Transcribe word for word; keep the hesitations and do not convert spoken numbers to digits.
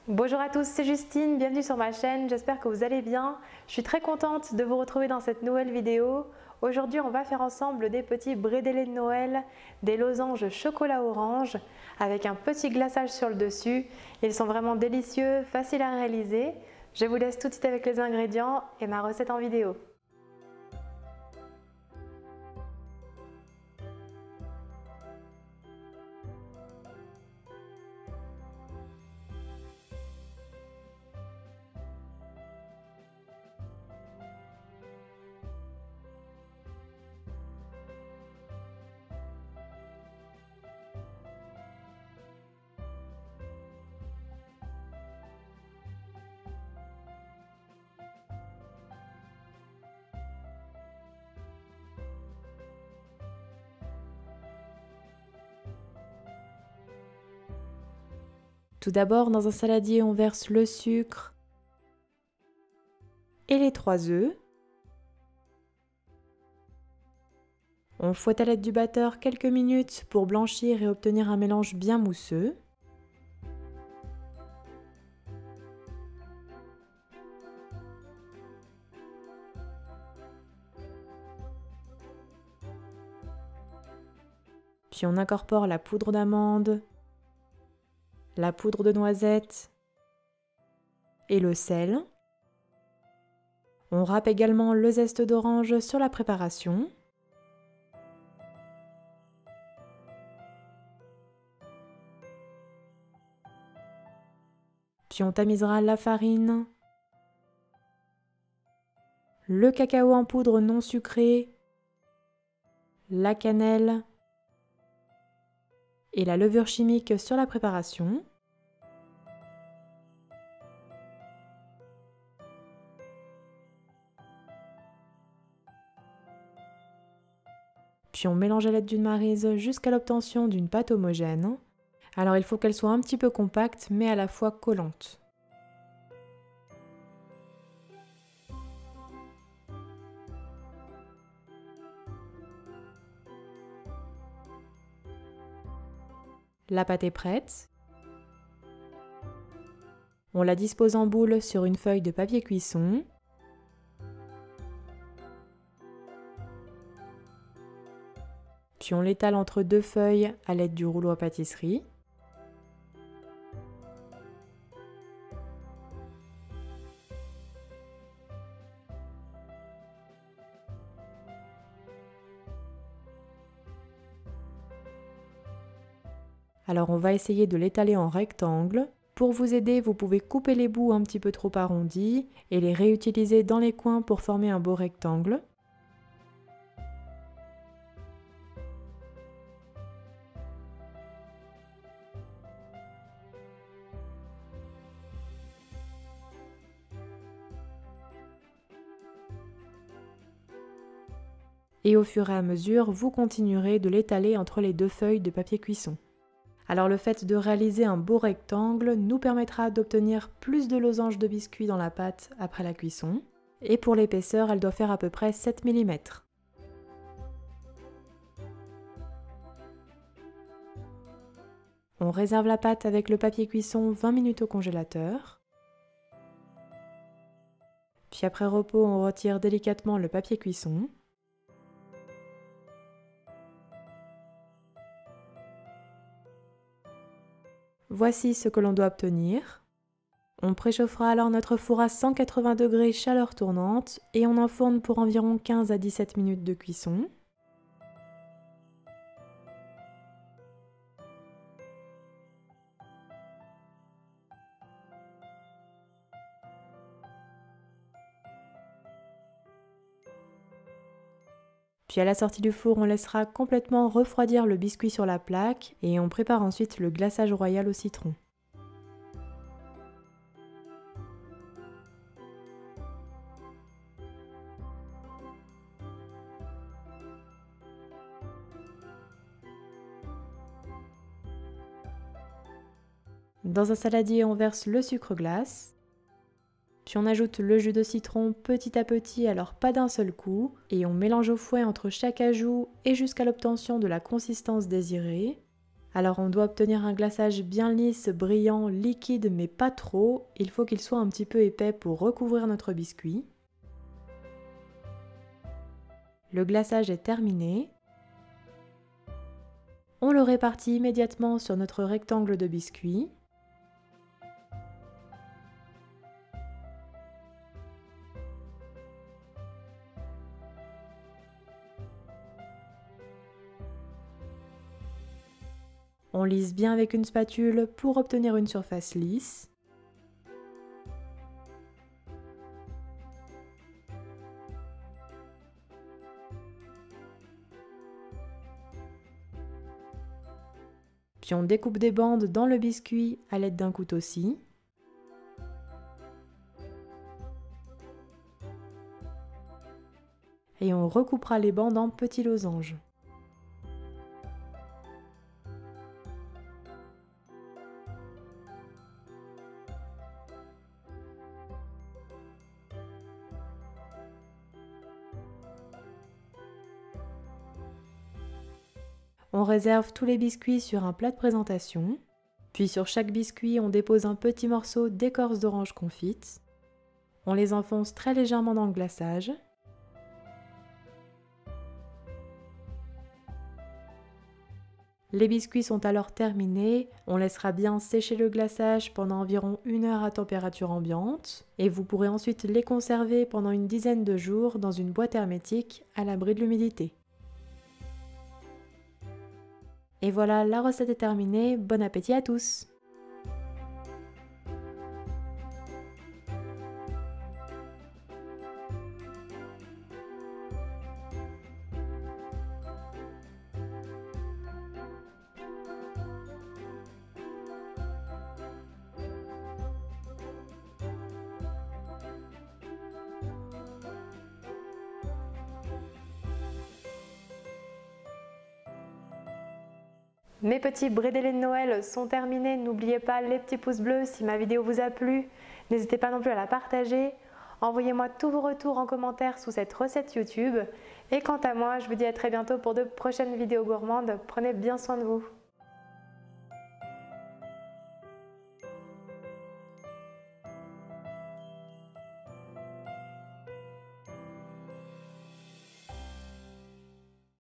Bonjour à tous, c'est Justine, bienvenue sur ma chaîne, j'espère que vous allez bien. Je suis très contente de vous retrouver dans cette nouvelle vidéo. Aujourd'hui, on va faire ensemble des petits brédélés de Noël, des losanges chocolat orange avec un petit glaçage sur le dessus. Ils sont vraiment délicieux, faciles à réaliser. Je vous laisse tout de suite avec les ingrédients et ma recette en vidéo. Tout d'abord, dans un saladier, on verse le sucre et les trois œufs. On fouette à l'aide du batteur quelques minutes pour blanchir et obtenir un mélange bien mousseux. Puis on incorpore la poudre d'amande, la poudre de noisette et le sel. On râpe également le zeste d'orange sur la préparation. Puis on tamisera la farine, le cacao en poudre non sucré, la cannelle et la levure chimique sur la préparation. Puis on mélange à l'aide d'une maryse jusqu'à l'obtention d'une pâte homogène. Alors il faut qu'elle soit un petit peu compacte mais à la fois collante. La pâte est prête. On la dispose en boule sur une feuille de papier cuisson. Puis on l'étale entre deux feuilles à l'aide du rouleau à pâtisserie. Alors on va essayer de l'étaler en rectangle. Pour vous aider, vous pouvez couper les bouts un petit peu trop arrondis et les réutiliser dans les coins pour former un beau rectangle. Et au fur et à mesure, vous continuerez de l'étaler entre les deux feuilles de papier cuisson. Alors le fait de réaliser un beau rectangle nous permettra d'obtenir plus de losanges de biscuits dans la pâte après la cuisson. Et pour l'épaisseur, elle doit faire à peu près sept millimètres. On réserve la pâte avec le papier cuisson vingt minutes au congélateur. Puis après repos, on retire délicatement le papier cuisson. Voici ce que l'on doit obtenir. On préchauffera alors notre four à cent quatre-vingts degrés chaleur tournante et on enfourne pour environ quinze à dix-sept minutes de cuisson. Puis à la sortie du four, on laissera complètement refroidir le biscuit sur la plaque et on prépare ensuite le glaçage royal au citron. Dans un saladier, on verse le sucre glace. Puis on ajoute le jus de citron petit à petit, alors pas d'un seul coup, et on mélange au fouet entre chaque ajout et jusqu'à l'obtention de la consistance désirée. Alors on doit obtenir un glaçage bien lisse, brillant, liquide mais pas trop. Il faut qu'il soit un petit peu épais pour recouvrir notre biscuit. Le glaçage est terminé. On le répartit immédiatement sur notre rectangle de biscuit. On lisse bien avec une spatule pour obtenir une surface lisse. Puis on découpe des bandes dans le biscuit à l'aide d'un couteau-scie. Et on recoupera les bandes en petits losanges. On réserve tous les biscuits sur un plat de présentation. Puis sur chaque biscuit, on dépose un petit morceau d'écorce d'orange confite. On les enfonce très légèrement dans le glaçage. Les biscuits sont alors terminés. On laissera bien sécher le glaçage pendant environ une heure à température ambiante. Et vous pourrez ensuite les conserver pendant une dizaine de jours dans une boîte hermétique à l'abri de l'humidité. Et voilà, la recette est terminée, bon appétit à tous! Mes petits brédélés de Noël sont terminés. N'oubliez pas les petits pouces bleus si ma vidéo vous a plu. N'hésitez pas non plus à la partager. Envoyez-moi tous vos retours en commentaire sous cette recette YouTube. Et quant à moi, je vous dis à très bientôt pour de prochaines vidéos gourmandes. Prenez bien soin de vous.